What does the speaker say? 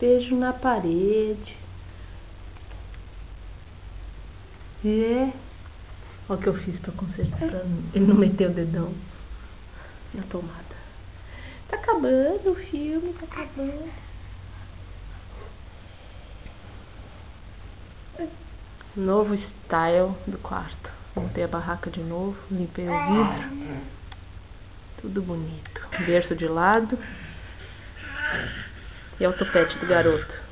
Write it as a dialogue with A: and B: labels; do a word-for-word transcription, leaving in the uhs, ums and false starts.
A: Beijo na parede. É. Olha o que eu fiz pra consertar. Ele não meteu o dedão na tomada. Tá acabando o filme, tá acabando. Novo style do quarto. Montei a barraca de novo, limpei o vidro. Tudo bonito. Berço de lado. E é o topete do garoto.